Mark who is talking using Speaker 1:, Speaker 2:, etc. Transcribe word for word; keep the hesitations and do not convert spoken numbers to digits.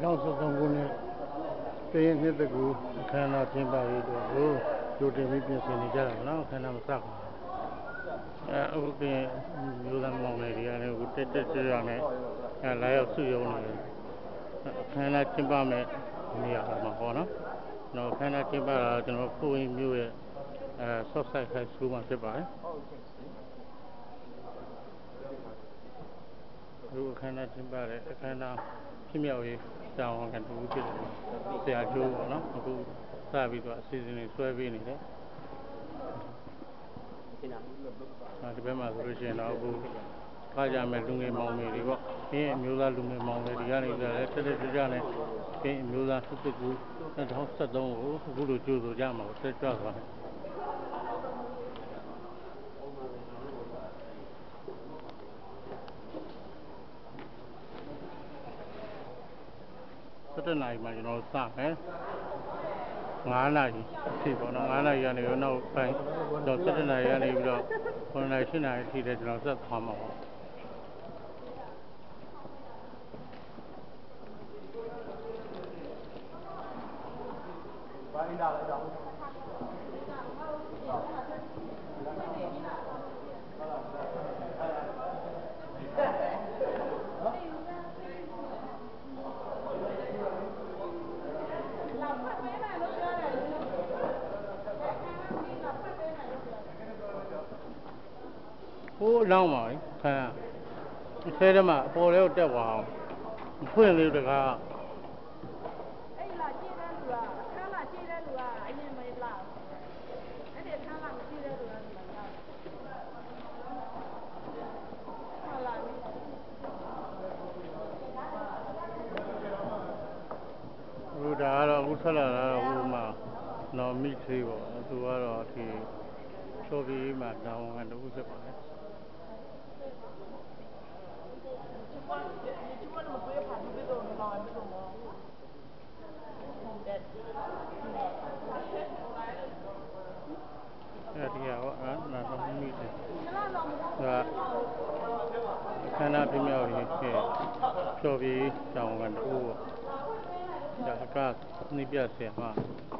Speaker 1: နောက်ဆက်ဆုံးခုနှစ်တရင်နှစ်တကူအခမ်းအနားကျင်းပရေးအတွက်ကိုကြိုတင်ပြီးပြင်ဆင်နေကြတာနော်အခမ်းအနားမစခင်အဲအခုပြင်မျိုးသားမောင်လေးတွေကလည်းအခုတက်တက်ကြွကြွနဲ့အဲလာရောက်စုရုံးနေတယ်အခမ်းအနားကျင်းပမဲ့နေရာမှာပေါ့နော်တော့အခမ်းအနားကျင်းပတာကျွန်တော်ဖိုးရင်မျိုးရဲ့အဲ Southside High School မှာဖြစ်ပါတယ်အခုအခမ်းအနားကျင်းပတဲ့အခမ်းအနားဖြစ်မြောက်ရေးတာဝန်ခံတူဖြစ်တယ်ဆရာကျိုးပေါ့နော်အခုစပြီးတော့အစီအစဉ်တွေဆွဲပေးနေတယ်ဒီဘက်မှာဆိုလို့ရှိရင်တော့အခုကားကြမဲ့လူငယ်မောင်လေးတွေပေါ့ပြင်းအမျိုးသားလူငယ်မောင်လေးတွေကနေကြတယ်တက်တက်ကြွကြွနဲ့ပြင်းအမျိုးသားစစ်စစ်ကူ၂၀၁၃ကိုအခုလိုကြိုးဆိုကြမှာကိုတက်ကြွသွားတယ်စက်တနာရီမှာကျွန်တော်စမယ်ငါးနာရီအထိပေါ့နော်ငါးနာရီကနေတော့နောက်ပိုင်းတော့စက်တနာရီကနေပြီးတော့ခုနှစ်နာရီရှစ်နာရီအထိလည်းကျွန်တော်ဆက်သွားမှာပေါ့ဘာင်းလာလိုက်တော့ဟိုးလောင်းပါလေခါဆဲထဲမှာအပေါ်လေးကိုတက်သွားအောင်ဖွင့်လေးတကားအဲ့လာကြည့်တဲ့လူကခါလာကြည့်တဲ့လူကအရင်မေးလားအဲ့ဒီခါလာမကြည့်တဲ့လူကလည်းမရခါလာဟိုဒါကတော့အခုဆက်လာတာတော့ဟိုမှာနော်မိသေးပေါ့သူကတော့ဒီချိုးပြီးမှတောင်းကန်တူဖြစ်ပါလေအဲဒီရောအာနာတော့မိတယ်ဒါခန္ဓာပြမြောက်ရေးဖြော်ပြီးတောင်းကန်တူပေါ့ဒါကနိပြဆရာမ